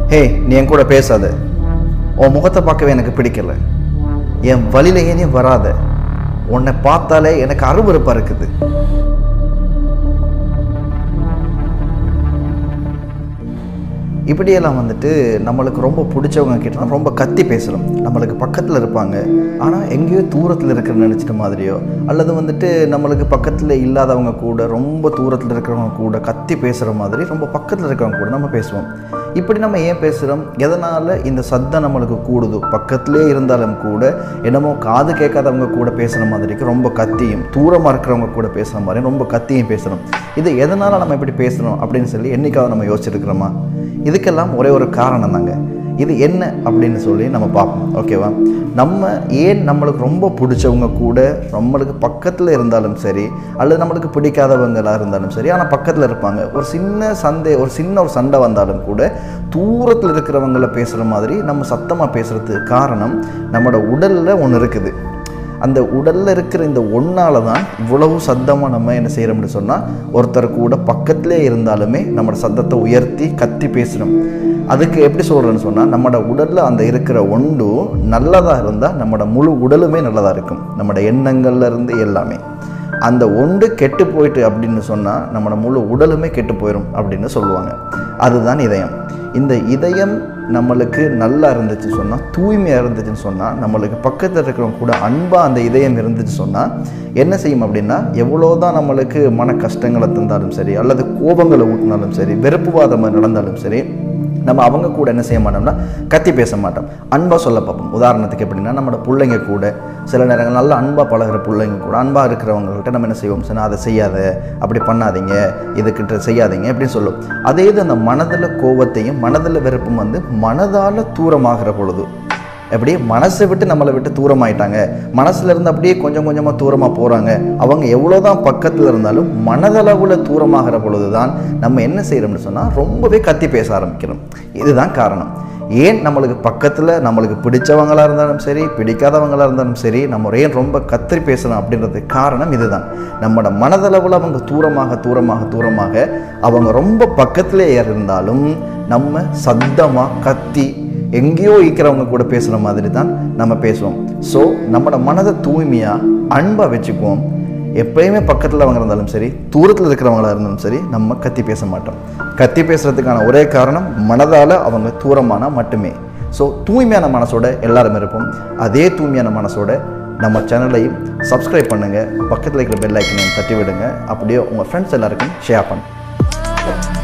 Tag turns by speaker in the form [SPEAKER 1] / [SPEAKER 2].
[SPEAKER 1] ஹே, நீ என் கூட பேசாத, உன் முகத்தை பார்க்கவே எனக்கு பிடிக்கல, என் வழியிலேயே நீ வராத, உன்னை பார்த்தாலே எனக்கு அருவருப்பாக இருக்குது. இப்படியெல்லாம் வந்துட்டு நம்மளுக்கு ரொம்ப பிடிச்சவங்க கிட்ட ரொம்ப கத்தி பேசணும். நம்மளுக்கு பக்கத்தில் இருப்பாங்க, ஆனால் எங்கேயோ தூரத்தில் இருக்கிற நினச்சிட்ட மாதிரியோ, அல்லது வந்துட்டு நம்மளுக்கு பக்கத்தில் இல்லாதவங்க கூட ரொம்ப தூரத்தில் இருக்கிறவங்க கூட கத்தி பேசுகிற மாதிரி ரொம்ப பக்கத்தில் இருக்கிறவங்க கூட நம்ம பேசுவோம். இப்படி நம்ம ஏன் பேசுகிறோம்? எதனால் இந்த சத்தம் நம்மளுக்கு கூடுது? பக்கத்திலே இருந்தாலும் கூட என்னமோ காது கேட்காதவங்க கூட பேசுகிற மாதிரிக்கு ரொம்ப கத்தியும், தூரமாக இருக்கிறவங்க கூட பேசுகிற மாதிரி ரொம்ப கத்தியும் பேசுகிறோம். இது எதனால் நம்ம இப்படி பேசுகிறோம் அப்படின்னு சொல்லி என்றைக்காவது நம்ம யோசிச்சிருக்கிறோமா? இதுக்கெல்லாம் ஒரே ஒரு காரணம் தாங்க. இது என்ன அப்படின்னு சொல்லி நம்ம பார்ப்போம். ஓகேவா? நம்ம ஏன் நம்மளுக்கு ரொம்ப பிடிச்சவங்க கூட நம்மளுக்கு பக்கத்தில் இருந்தாலும் சரி, அல்லது நம்மளுக்கு பிடிக்காதவங்களாக இருந்தாலும் சரி, ஆனால் பக்கத்தில் இருப்பாங்க, ஒரு சின்ன ஒரு சண்டை வந்தாலும் கூட தூரத்தில் இருக்கிறவங்கள பேசுகிற மாதிரி நம்ம சத்தமாக பேசுகிறதுக்கு காரணம் நம்மளோட உடலில் ஒன்று இருக்குது. அந்த உடலில் இருக்கிற இந்த ஒன்றால் தான் இவ்வளவு சத்தமாக நம்ம என்ன செய்கிறோம்னு சொன்னால், ஒருத்தர் கூட பக்கத்திலே இருந்தாலுமே நம்மளோட சத்தத்தை உயர்த்தி கத்தி பேசுகிறோம். அதுக்கு எப்படி சொல்கிறேன்னு சொன்னால், நம்மளோட உடலில் அந்த இருக்கிற ஒன்று நல்லதாக இருந்தால் நம்மளோட முழு உடலுமே நல்லதாக இருக்கும். நம்மளோட எண்ணங்கள்லேருந்து எல்லாமே. அந்த ஒன்று கெட்டு போயிட்டு அப்படின்னு சொன்னால் நம்மளோட முழு உடலுமே கெட்டு போயிடும் அப்படின்னு சொல்லுவாங்க. அதுதான் இதயம். இந்த இதயம் நம்மளுக்கு நல்லா இருந்துச்சு சொன்னால், தூய்மையாக இருந்துச்சுன்னு சொன்னால், நம்மளுக்கு பக்கத்தில் இருக்கிறவங்க கூட அன்பாக அந்த இதயம் இருந்துச்சு சொன்னால் என்ன செய்யும் அப்படின்னா, எவ்வளோதான் நம்மளுக்கு மன கஷ்டங்களை தந்தாலும் சரி, அல்லது கோபங்களை ஊட்டினாலும் சரி, வெறுப்புவாதம் நடந்தாலும் சரி, நம்ம அவங்க கூட என்ன செய்ய மாட்டோம்னா கத்தி பேச மாட்டோம், அன்பாக சொல்ல பார்ப்போம். உதாரணத்துக்கு எப்படின்னா, நம்மளோட பிள்ளைங்க கூட சில நேரங்கள் நல்லா அன்பாக பழகிற பிள்ளைங்க கூட, அன்பாக இருக்கிறவங்கள்ட்ட நம்ம என்ன செய்வோம் சொன்னால், அதை செய்யாத, அப்படி பண்ணாதீங்க, இதுக்கிட்ட செய்யாதீங்க அப்படின்னு சொல்லுவோம். அதே இது அந்த மனதில் கோபத்தையும் மனதில் வெறுப்பும் வந்து மனதால் தூரமாகிற பொழுது, அப்படியே மனசை விட்டு நம்மளை விட்டு தூரமாயிட்டாங்க, மனசுல இருந்து அப்படியே கொஞ்சம் கொஞ்சமாக தூரமாக போகிறாங்க, அவங்க எவ்வளோதான் பக்கத்தில் இருந்தாலும் மனதளவில் தூரமாகிற பொழுது தான் நம்ம என்ன செய்கிறோம்னு சொன்னால் ரொம்பவே கத்தி பேச ஆரம்பிக்கிறோம். இதுதான் காரணம். ஏன் நம்மளுக்கு பக்கத்தில் நம்மளுக்கு பிடிச்சவங்களாக இருந்தாலும் சரி, பிடிக்காதவங்களாக இருந்தாலும் சரி, நம்ம ஏன் ரொம்ப கத்தி பேசணும் அப்படின்றதுக்கு காரணம் இதுதான். நம்மளோட மனதளவில் அவங்க தூரமாக தூரமாக தூரமாக அவங்க ரொம்ப பக்கத்திலே இருந்தாலும் நம்ம சத்தமாக கத்தி எங்கேயோ இருக்கிறவங்க கூட பேசுகிற மாதிரி தான் நம்ம பேசுவோம். ஸோ நம்மளோட மனதை தூய்மையாக அன்பாக வச்சுக்குவோம். எப்பயுமே பக்கத்தில் அவங்க இருந்தாலும் சரி, தூரத்தில் இருக்கிறவங்களா இருந்தாலும் சரி, நம்ம கத்தி பேச மாட்டோம். கத்தி பேசுகிறதுக்கான ஒரே காரணம் மனதால் அவங்க தூரமானால் மட்டுமே. ஸோ தூய்மையான மனசோட எல்லாரும் இருப்போம். அதே தூய்மையான மனசோட நம்ம சேனலையும் சப்ஸ்கிரைப் பண்ணுங்கள், பக்கத்தில் இருக்கிற பெல் ஐக்கனையும் தட்டி விடுங்க, அப்படியே உங்கள் ஃப்ரெண்ட்ஸ் எல்லாருக்கும் ஷேர் பண்ணுங்கள்.